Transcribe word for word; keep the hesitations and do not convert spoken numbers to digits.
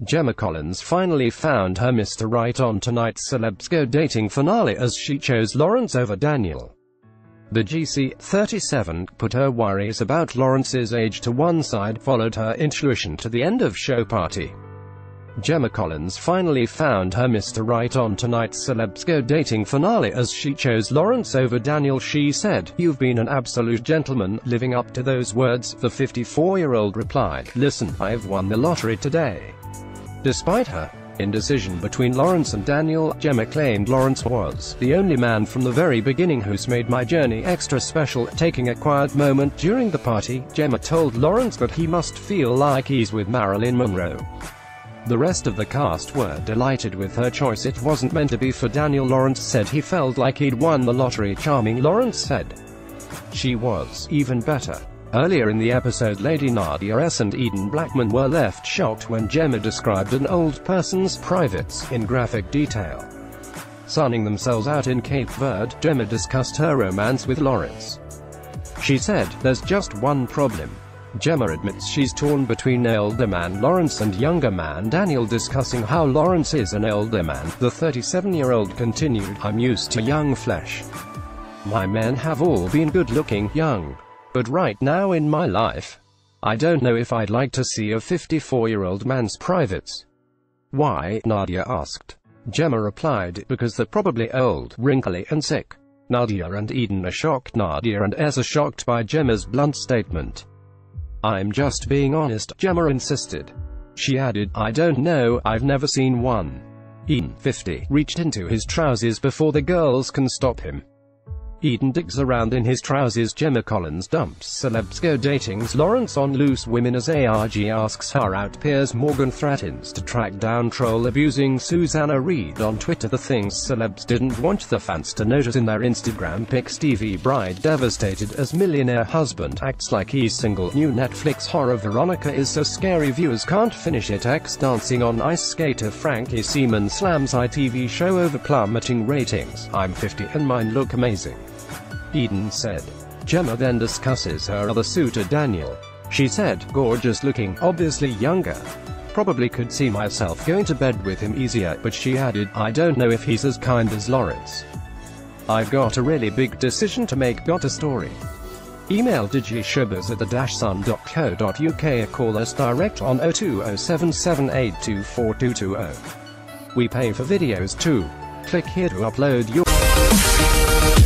Gemma Collins finally found her Mister Right on tonight's Celebs Go Dating finale as she chose Laurence over Daniel. The G C, thirty-seven, put her worries about Laurence's age to one side, followed her intuition to the end of show party. Gemma Collins finally found her Mister Right on tonight's Celebs Go Dating finale as she chose Laurence over Daniel. She said, "You've been an absolute gentleman." Living up to those words, the fifty-four-year-old replied, "Listen, I've won the lottery today." Despite her indecision between Laurence and Daniel, Gemma claimed Laurence was the only man from the very beginning who's made my journey extra special. Taking a quiet moment during the party, Gemma told Laurence that he must feel like he's with Marilyn Monroe. The rest of the cast were delighted with her choice. It wasn't meant to be for Daniel. Laurence said he felt like he'd won the lottery. Charming Laurence said she was even better. Earlier in the episode, Lady Nadia and Eden Blackman were left shocked when Gemma described an old person's privates in graphic detail. Sunning themselves out in Cape Verde, Gemma discussed her romance with Laurence. She said, "There's just one problem." Gemma admits she's torn between elder man Laurence and younger man Daniel. Discussing how Laurence is an elder man, the thirty-seven-year-old continued, "I'm used to young flesh. My men have all been good-looking, young. But right now in my life, I don't know if I'd like to see a fifty-four-year-old man's privates." "Why?" Nadia asked. Gemma replied, "Because they're probably old, wrinkly, and sick." Nadia and Eden are shocked. Nadia and Es are shocked by Gemma's blunt statement. "I'm just being honest," Gemma insisted. She added, "I don't know, I've never seen one." Eden, fifty, reached into his trousers before the girls can stop him. Eden digs around in his trousers. Gemma Collins dumps Celebs Go Dating's Laurence on loose women as A R G asks her out. Piers Morgan threatens to track down troll abusing Susanna Reid on Twitter. The things celebs didn't want the fans to notice in their Instagram pic. Stevie bride devastated as millionaire husband acts like he's single. New Netflix horror Veronica is so scary viewers can't finish it. Ex-dancing on ice skater Frankie Seaman slams I T V show over plummeting ratings. "I'm fifty and mine look amazing," Eden said. Gemma then discusses her other suitor Daniel. She said, "Gorgeous looking, obviously younger. Probably could see myself going to bed with him easier," but she added, "I don't know if he's as kind as Laurence. I've got a really big decision to make. Got a story?" Email digishowbiz at the dash sun dot co dot uk or call us direct on oh two oh seven seven eight two four two two oh. We pay for videos too. Click here to upload your